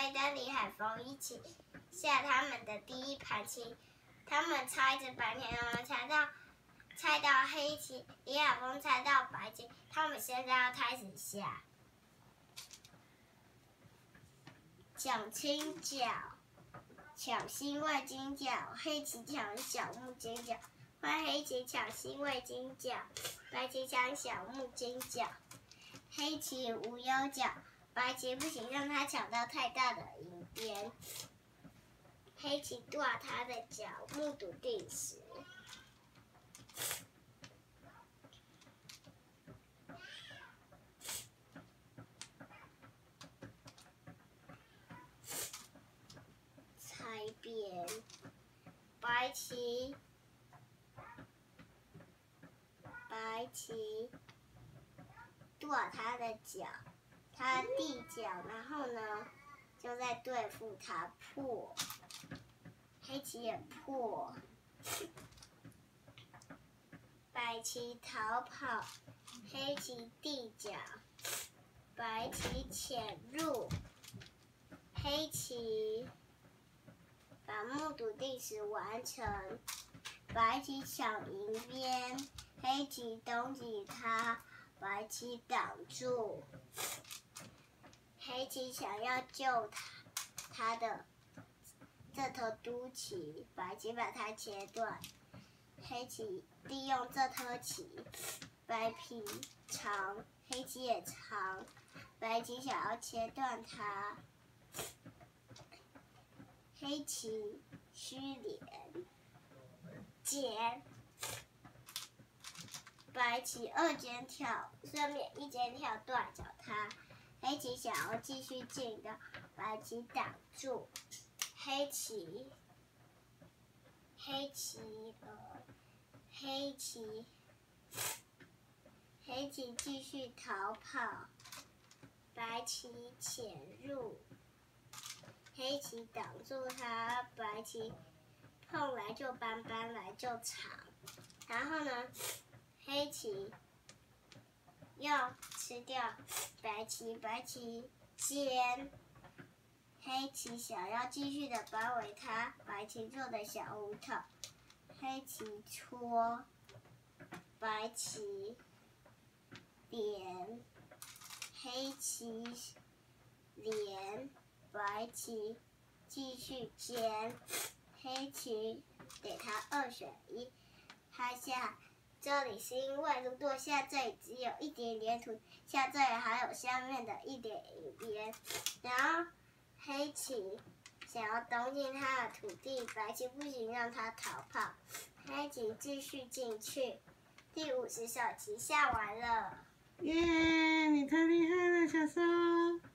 飞跟李海峰一起下他们的第一盘棋，他们猜着半天，猜到黑棋，李海峰猜到白棋，他们现在要开始下。抢青角，抢星位金角，黑棋抢小木金角，换黑棋抢星位金角，白棋抢小木金角，黑棋无忧角，白棋不行，让他抢到太大的银边，黑棋断他的角，目睹定时。猜边，白棋断他的角，他地角，然后呢就在对付他破，黑棋也破，白棋逃跑，黑棋地角，白棋潜入，黑棋把目睹定时完成，白棋抢银边，黑棋东击他，白棋挡住，黑棋想要救他的这头都棋，白棋把它切断，黑棋利用这颗棋，白棋长，黑棋也长，白棋想要切断它，黑棋虚连尖，白棋二间跳，顺便一间跳断脚它，黑棋想要继续进的，白棋挡住，黑棋继续逃跑，白棋潜入，黑棋挡住它，白棋碰来就搬，搬来就长，然后呢，黑棋要吃掉白棋，白棋尖，黑棋想要继续的包围它，白棋做的小胡同，黑棋戳，白棋连，黑棋连，白棋继续尖，黑棋给他2选1，他下。这里是因为如果下这里只有一点点土，下这里还有下面的一点银边，然后黑棋想要东进他的土地，白棋不行，让他逃跑，黑棋继续进去。第50手棋下完了。 耶，你太厉害了，小松。